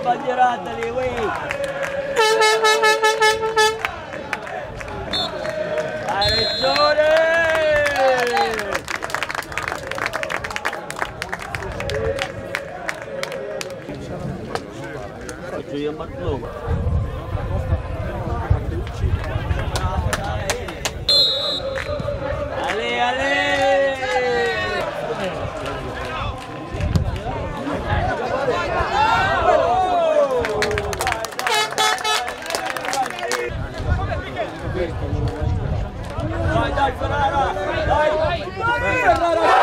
bandierata lì, wey! Hai ragione! Faccio io a Marco. Dai Ferrara! Dai! Ferrara!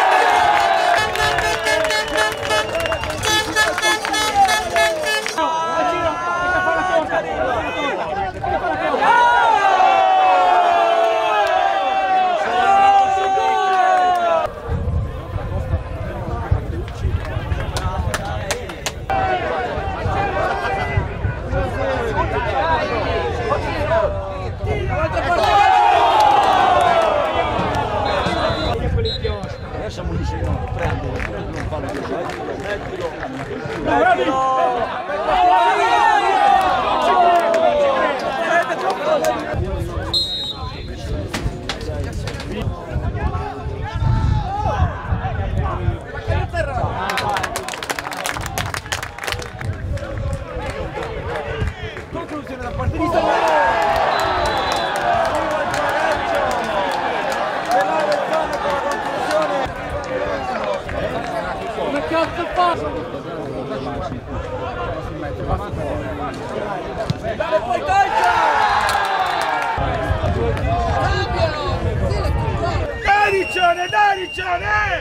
Siamo lì, prendi, non fallo più, mettilo. Conclusione da parte di cazzo fa? Dai poi calcia! Dai Riccione! Dai Riccione!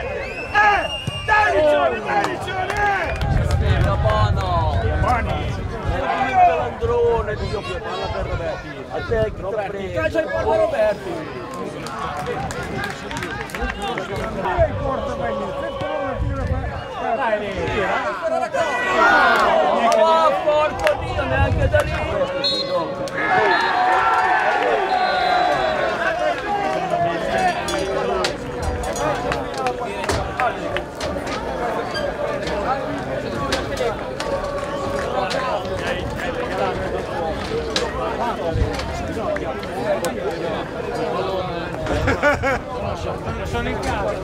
Buono! L'androne, Dio, palla per Roberti! A te, Roberti! Calcia il palla Roberti! Dai lì! Oh, porco Dio, neanche da lì! Sono in casa!